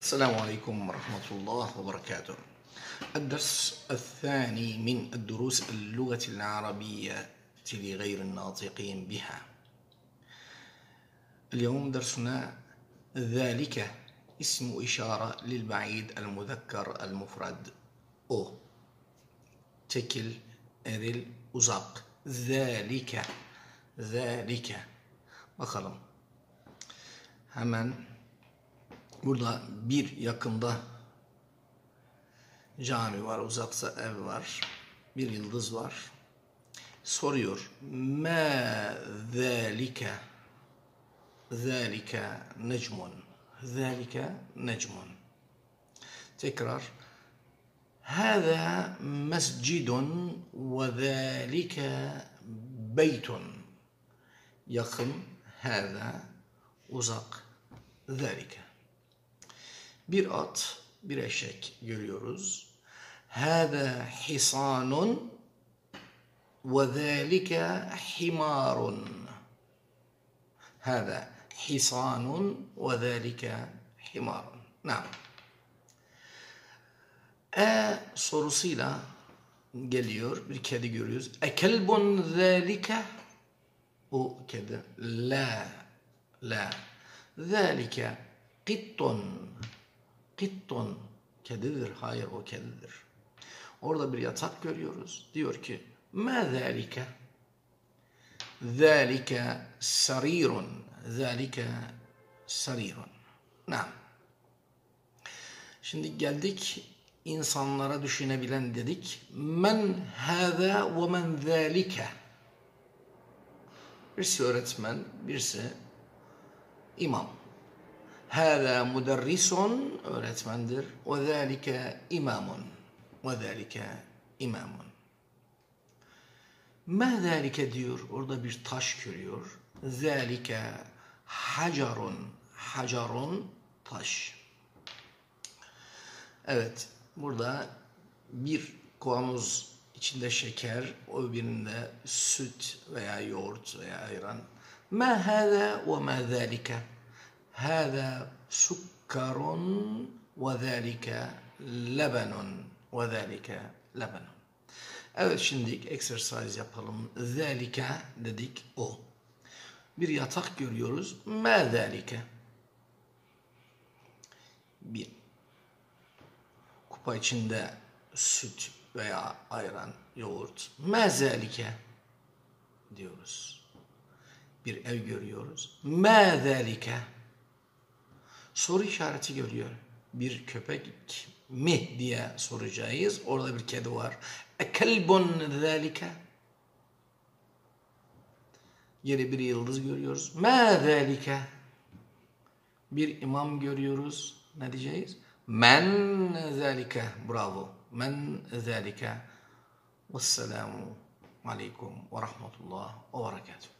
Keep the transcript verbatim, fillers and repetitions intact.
السلام عليكم ورحمة الله وبركاته. الدرس الثاني من الدروس اللغة العربية لغير الناطقين بها. اليوم درسنا ذلك اسم إشارة للبعيد المذكر المفرد o. Tekil, eril, uzak. Zâlike, zâlike. Bakalım. Hemen burada bir yakında cami var, uzaksa ev var, bir yıldız var. Soruyor. Ma zâlike, zâlike necmun, zâlike necmun. Tekrar. Hâzâ mescidun ve zâlike beytun. Yakın, hâzâ, uzak, zâlike. Bir at, bir eşek görüyoruz. Hâzâ hisanun ve zâlike himarun. Hâzâ hisanun ve zâlike himarun. Naam. E sorusuyla geliyor. Bir kedi görüyoruz. Ekelbun zâlike. O kedi. La. La. Zâlike qittun. Qittun. Kedidir. Hayır, o kedidir. Orada bir yatak görüyoruz. Diyor ki ma zâlike. Zâlike sarirun. Zâlike sarirun. Naam. Şimdi geldik insanlara düşünebilen dedik. Men hâzâ ve men zâlike. Birisi öğretmen, birisi imam. Hâzâ müderrisun, öğretmendir. Ve zâlike imamun. Ve zâlike imamun. Ma zâlike diyor. Orada bir taş görüyor. Zâlike hacarun. Hacarun taş. Evet. Burada bir kavanoz içinde şeker, o birinde süt veya yoğurt veya ayran. Ma hâzâ ve ma zâlike. Hâzâ sukkarun ve zâlike lebenun ve zâlike lebenun. Evet, şimdi egzersiz yapalım. Zâlike dedik o. Bir yatak görüyoruz. Ma zâlike. Bir kupa içinde süt veya ayran, yoğurt. Ma zâlike diyoruz. Bir ev görüyoruz. Ma zâlike. Soru işareti görüyor. Bir köpek mi diye soracağız. Orada bir kedi var. Ekelbun zâlike. Yine bir yıldız görüyoruz. Ma zâlike. Bir imam görüyoruz. Ne diyeceğiz? Men zâlike. Bravo. Men zâlike. Vesselamu aleykum ve rahmetullah ve berekatuhu.